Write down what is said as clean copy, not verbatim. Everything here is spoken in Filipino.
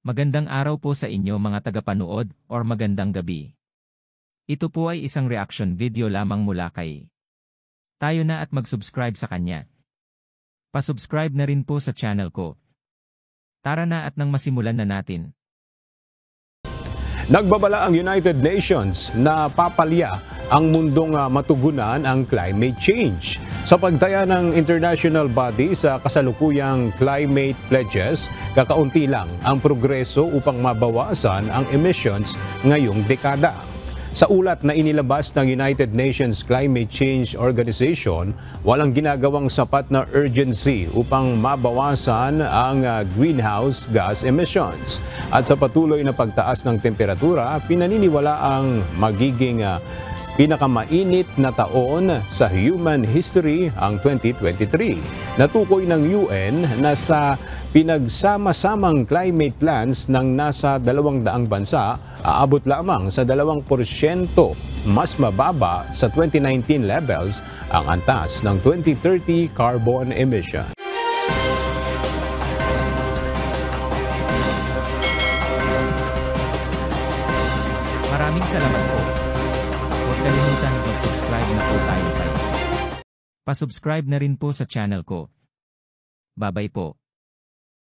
Magandang araw po sa inyo mga tagapanood or magandang gabi. Ito po ay isang reaction video lamang mula kay tayo na at mag-subscribe sa kanya. Pa-subscribe na rin po sa channel ko. Tara na at nang masimulan na natin. Nagbabala ang United Nations na papalya ang mundong matugunan ang climate change. Sa pagtaya ng international body sa kasalukuyang climate pledges, kakaunti lang ang progreso upang mabawasan ang emissions ngayong dekada. Sa ulat na inilabas ng United Nations Climate Change Organization, walang ginagawang sapat na urgency upang mabawasan ang greenhouse gas emissions. At sa patuloy na pagtaas ng temperatura, pinaniniwala ang magiging pinakamainit na taon sa human history ang 2023. Natukoy ng UN na sa pinagsama-samang climate plans ng nasa 200 bansa, aabot lamang sa 2% mas mababa sa 2019 levels ang antas ng 2030 carbon emission. Maraming salamat po. Huwag kalimutan mag-subscribe na po tayo. Pa-subscribe na rin po sa channel ko. Babay po.